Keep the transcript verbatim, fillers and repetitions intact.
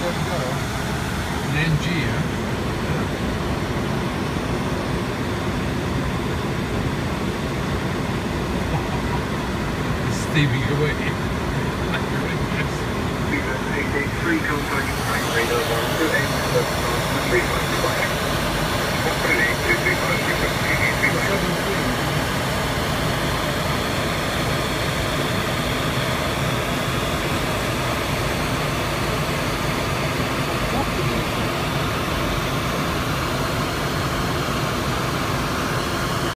foot more. An N G, huh? Stevie away. B seven eighty-three, contact radar.